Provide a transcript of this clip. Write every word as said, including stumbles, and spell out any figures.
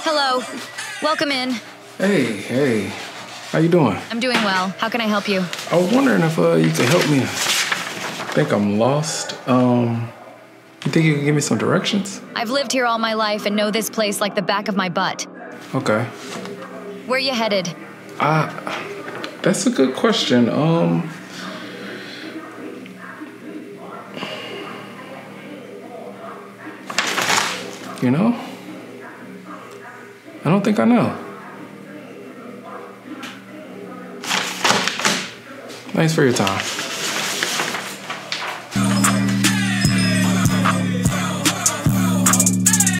Hello. Welcome in. Hey, hey. How you doing? I'm doing well. How can I help you? I was wondering if uh, you could help me. I think I'm lost. Um, you think you could give me some directions? I've lived here all my life and know this place like the back of my butt. Okay. Where you headed? Uh, that's a good question. Um, you know, I don't think I know. Thanks for your time.